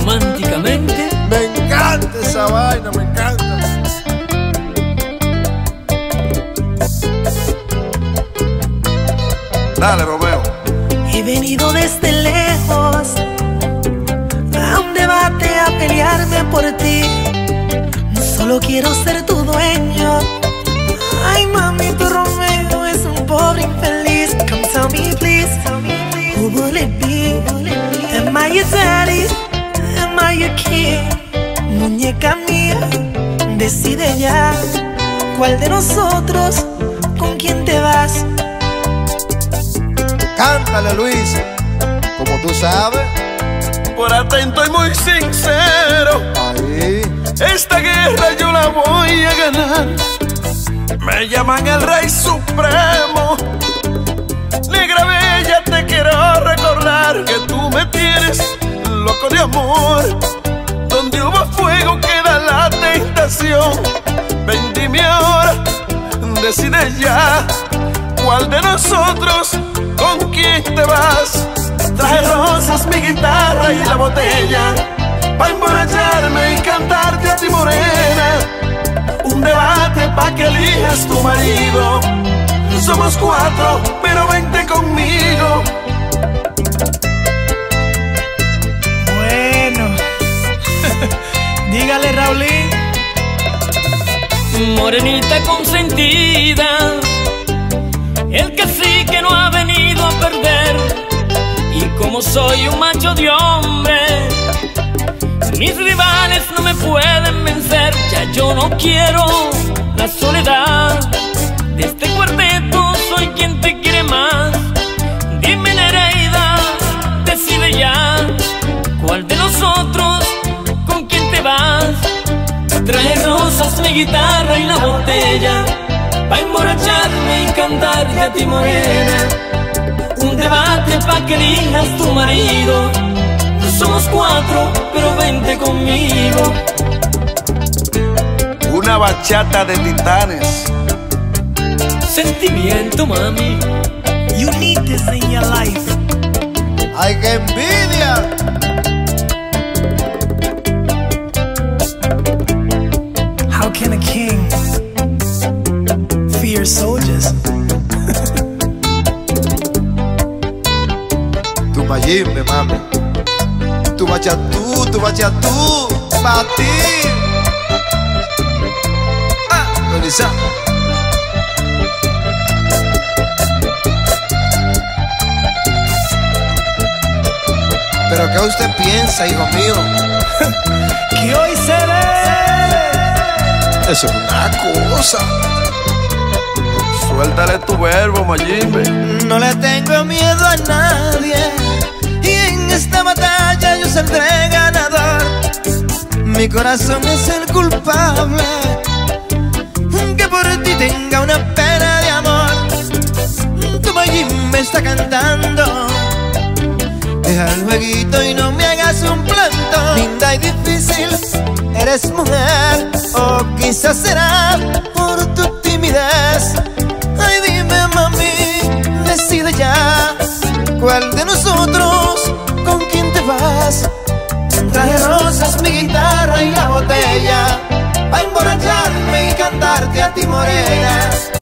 románticamente. Me encanta esa vaina, me encanta. Dale, Romeo. He venido desde lejos a un debate a pelearme por ti. Solo quiero ser tu dueño. Ay, mami, tu Romeo es un pobre infeliz. Come tell me please, who will it be? Am I your daddy? Am I your king? Muñeca mía, decide ya cuál de nosotros, con quién te vas. Cántale, Luis, como tú sabes. Por atento y muy sincero, Ahí. esta guerra yo la voy a ganar. Me llaman el Rey Supremo. Negra bella, te quiero recordar que tú me tienes loco de amor. Donde hubo fuego queda la tentación. Ven, dime ahora, decide ya cuál de nosotros, con quién te vas. Traje rosas, mi guitarra y la botella pa' emborracharme y cantarte a ti, morena. Un debate pa' que elijas tu marido. Somos 4, pero vente conmigo. Bueno, dígale, Raulín. Morenita consentida, el cacique no ha venido a perder. Y como soy un macho de hombre, mis rivales no me pueden vencer. Ya yo no quiero la soledad. De este cuarteto soy quien te quiere más. Dime, Nereida, decide ya cuál de nosotros, con quién te vas. Traje rosas, mi guitarra y la botella pa' emborracharme y cantarte a ti, morena. Un debate pa' que elijas tu marido. Somos 4, pero vente conmigo. Una bachata de titanes. Sentimiento, mami. You need this in your life. ¡Ay, qué envidia! How can a king fear soldiers? Tu mayimbe, mami. Tu bachatú, pa' ti. Ah, Lolisa. ¿Pero qué usted piensa, hijo mío? Que hoy se ve. Eso es una cosa. Suéltale tu verbo, Mayimbe. No le tengo miedo a nadie y en esta batalla yo saldré ganador. Mi corazón es el culpable que por ti tenga una pena de amor. Tu Mayimbe está cantando. Deja el jueguito y no me hagas un planto. Linda y difícil, eres mujer, o quizás será por tu timidez. Ay, dime, mami, decide ya cuál de nosotros, con quién te vas. Traje rosas, mi guitarra y la botella pa' emborracharme y cantarte a ti, morena.